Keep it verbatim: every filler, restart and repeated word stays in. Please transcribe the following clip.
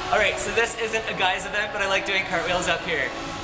Alright, so this isn't a guy's event, but I like doing cartwheels up here.